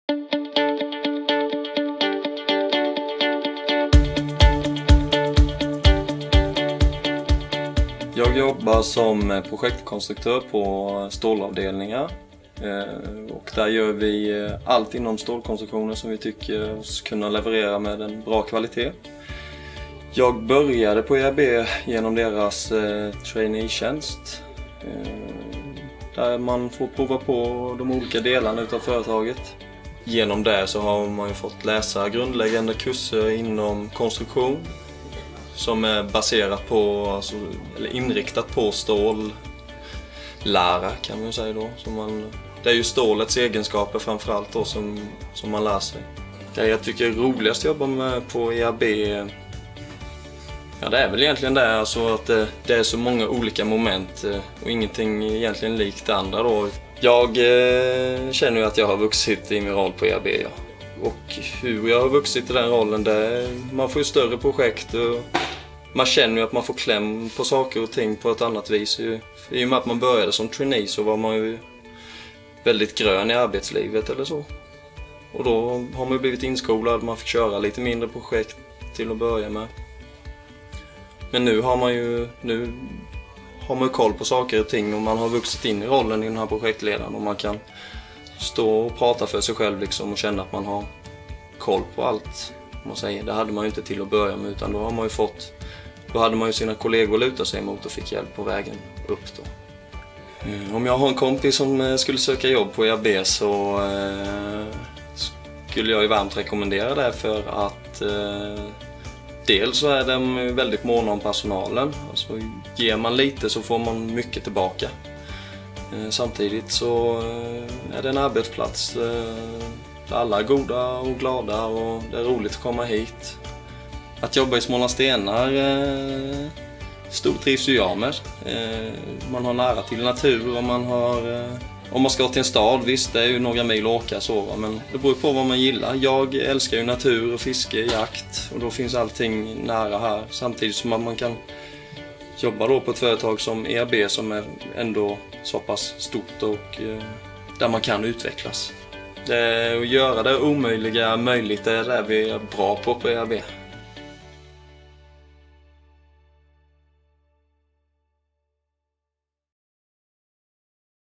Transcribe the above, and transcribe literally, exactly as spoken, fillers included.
Jag jobbar som projektkonstruktör på stålavdelningar och där gör vi allt inom stålkonstruktioner som vi tycker oss kunna leverera med en bra kvalitet. Jag började på E A B genom deras trainee-tjänst där man får prova på de olika delarna utav företaget. Genom det så har man ju fått läsa grundläggande kurser inom konstruktion som är baserat på, alltså, eller inriktat på stållära kan man säga då. Så man, det är ju stålets egenskaper framförallt då som, som man lär sig. Det jag tycker är roligast att jobba med på E A B, ja, det är väl egentligen det, alltså att det, det är så många olika moment och ingenting egentligen likt det andra då. Jag eh, känner ju att jag har vuxit i min roll på E A B, ja. Och hur jag har vuxit i den rollen, det, man får ju större projekt och man känner ju att man får kläm på saker och ting på ett annat vis. I och med att man började som trainee så var man ju väldigt grön i arbetslivet eller så. Och då har man ju blivit inskolad, man fick köra lite mindre projekt till att börja med. Men nu har man ju nu har man ju koll på saker och ting och man har vuxit in i rollen i den här projektledaren och man kan stå och prata för sig själv liksom och känna att man har koll på allt. Man säger. Det hade man ju inte till att börja med, utan då har man ju fått, då hade man ju sina kollegor att luta sig mot och fick hjälp på vägen upp då. Om jag har en kompis som skulle söka jobb på E A B så eh, skulle jag ju varmt rekommendera det, för att eh, dels så är de väldigt måna om personalen. Alltså, ger man lite så får man mycket tillbaka. Samtidigt så är det en arbetsplats där alla är goda och glada och det är roligt att komma hit. Att jobba i Smålandsstenar stortrivs ju jag med. Man har nära till natur och man har, om man ska till en stad, visst det är ju några mil att åka så, men det beror på vad man gillar. Jag älskar ju natur och fiske, jakt, och då finns allting nära här. Samtidigt som man kan jobba då på ett företag som E A B som är ändå så pass stort och eh, där man kan utvecklas. Det, att göra det omöjliga möjligt är det vi är bra på på E A B.